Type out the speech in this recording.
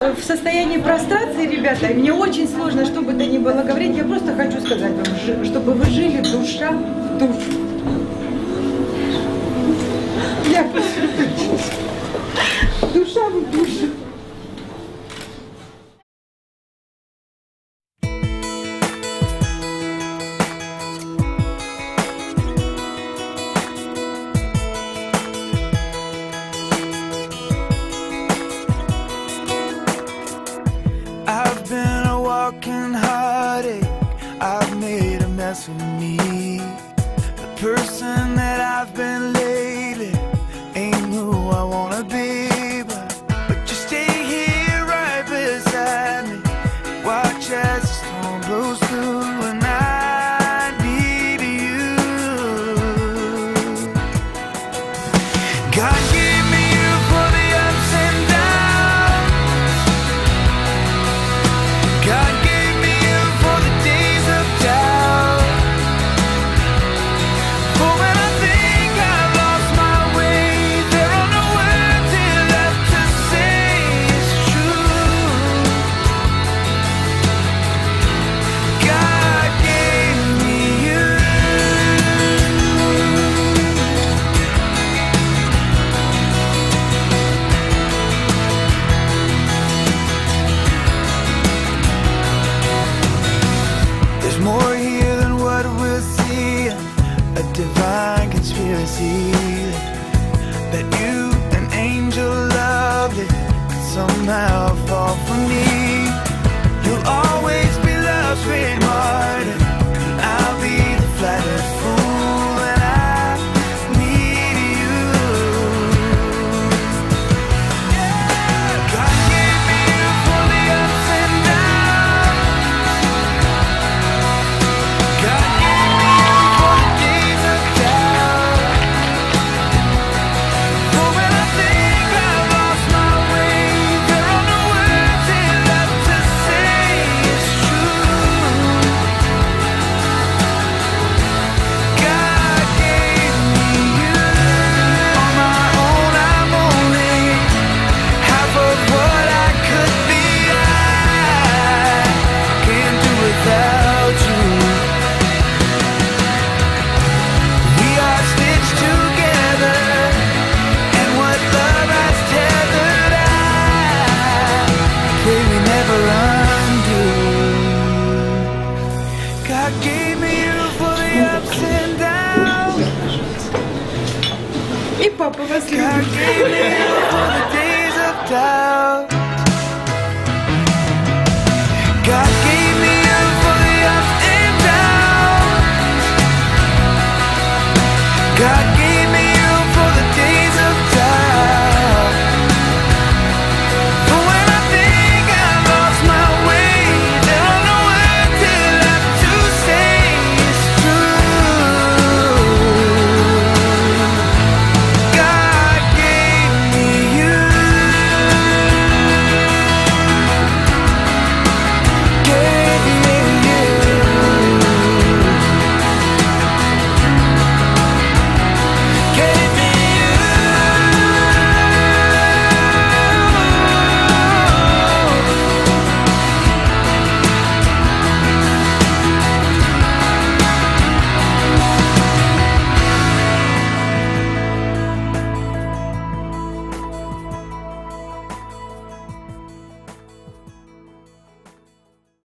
В состоянии прострации, ребята, мне очень сложно, что бы то ни было говорить. Я просто хочу сказать вам, чтобы вы жили душа в душу. Я душа в душу. I've been a walking heartache. I've made a mess of me. The person that I've been lately ain't who I wanna be. But you stay here right beside me. Watch as the storm blows through and I need you. God gave me you for the ups and downs. God gave me you for the days of doubt. For when I think I've lost my way, there are no words here left to say it's true. God gave me you. There's more here than what we're seeing, a divine conspiracy that you, an angel lovely, could somehow fall for me. You'll always be love's great martyr, and I'll be the flattered fool, and I need you. God gave me you for the ups and downs. God gave me you for the days of doubt. For when I think I've lost my way, there are no words here left to say it's true. God gave me you. On my own, I'm only half of what I could be. I can't do without you. We are stitched together, and what love has tethered, I pray we never undo. God gave me you for the ups and downs. И папа вас God любит. gave me you for the days of doubt.